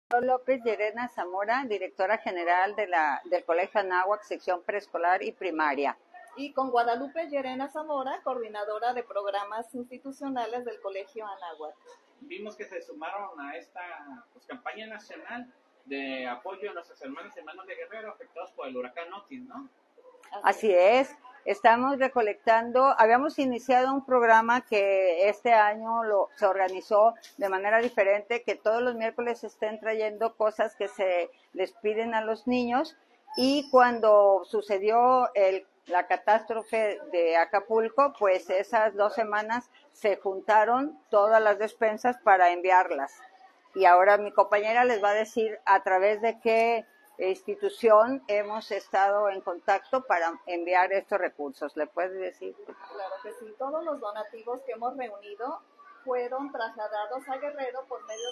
López Llerena Zamora, directora general del Colegio Anáhuac, sección preescolar y primaria. Y con Guadalupe Llerena Zamora, coordinadora de programas institucionales del Colegio Anáhuac. Vimos que se sumaron a esta campaña nacional de apoyo a nuestros hermanos y hermanas de Guerrero afectados por el huracán Otis, ¿no? Así es. Estamos recolectando, habíamos iniciado un programa que este año se organizó de manera diferente, que todos los miércoles se estén trayendo cosas que se les piden a los niños, y cuando sucedió la catástrofe de Acapulco, pues esas 2 semanas se juntaron todas las despensas para enviarlas. Y ahora mi compañera les va a decir a través de qué institución hemos estado en contacto para enviar estos recursos. ¿Le puedes decir? Claro que sí. Todos los donativos que hemos reunido fueron trasladados a Guerrero por medio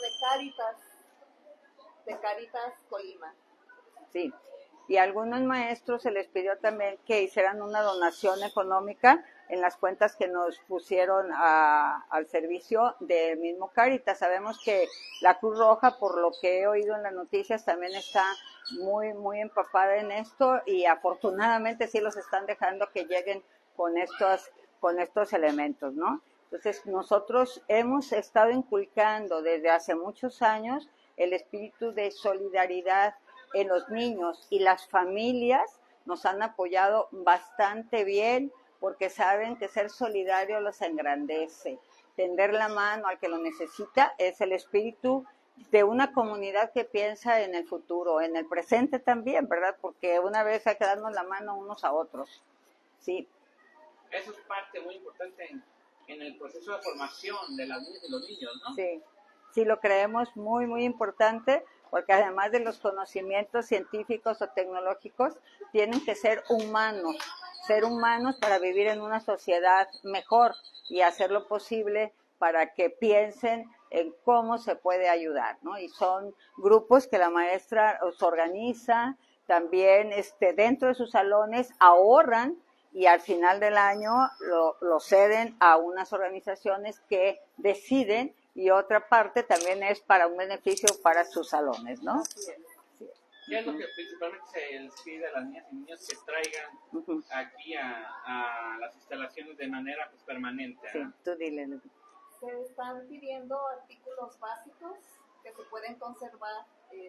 de Cáritas Colima. Sí. Y a algunos maestros se les pidió también que hicieran una donación económica en las cuentas que nos pusieron al servicio del mismo Cáritas. Sabemos que la Cruz Roja, por lo que he oído en las noticias, también está muy, muy empapada en esto, y afortunadamente sí los están dejando que lleguen con estos elementos, ¿no? Entonces, nosotros hemos estado inculcando desde hace muchos años el espíritu de solidaridad en los niños, y las familias nos han apoyado bastante bien, porque saben que ser solidario los engrandece. Tender la mano al que lo necesita es el espíritu de una comunidad que piensa en el futuro, en el presente también, ¿verdad? Porque una vez hay que darnos la mano unos a otros. Sí. Eso es parte muy importante en el proceso de formación de las niñas y los niños, ¿no? Sí, sí lo creemos muy, muy importante, porque además de los conocimientos científicos o tecnológicos, tienen que ser humanos para vivir en una sociedad mejor y hacer lo posible para que piensen en cómo se puede ayudar, ¿no? Y son grupos que la maestra os organiza, también dentro de sus salones ahorran, y al final del año lo ceden a unas organizaciones que deciden, y otra parte también es para un beneficio para sus salones, ¿no? Así es. Sí. ¿Qué es lo que principalmente se les pide a las niñas y niños que traigan aquí a las instalaciones de manera permanente? Sí, tú dile. Se están pidiendo artículos básicos que se pueden conservar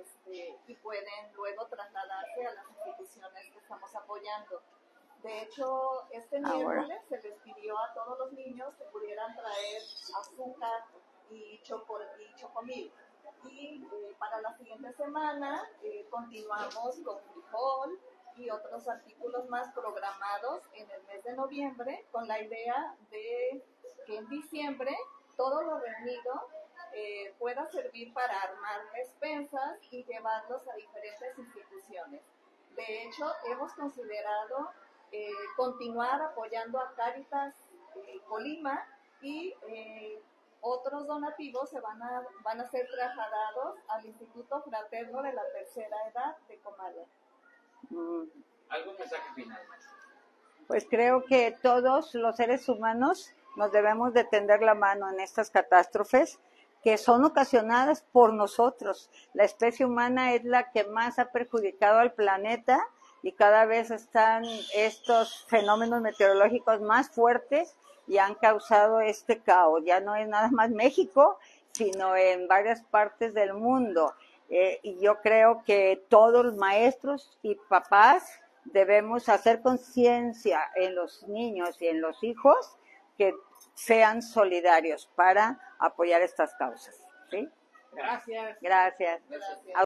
y pueden luego trasladarse a las instituciones que estamos apoyando. De hecho, este miércoles se les pidió a todos los niños que pudieran traer azúcar y chocomil. Y para la siguiente semana continuamos con frijol y otros artículos más programados en el mes de noviembre, con la idea de que en diciembre todo lo reunido pueda servir para armar despensas y llevarlos a diferentes instituciones. De hecho, hemos considerado continuar apoyando a Cáritas Colima, y otros donativos van a ser trasladados al Instituto Fraterno de la Tercera Edad de Comala. ¿Algún mensaje final, maestra? Pues creo que todos los seres humanos nos debemos de tender la mano en estas catástrofes que son ocasionadas por nosotros. La especie humana es la que más ha perjudicado al planeta, y cada vez están estos fenómenos meteorológicos más fuertes y han causado este caos. Ya no es nada más México, sino en varias partes del mundo. Y yo creo que todos los maestros y papás debemos hacer conciencia en los niños y en los hijos, que sean solidarios para apoyar estas causas. ¿Sí? Gracias. Gracias.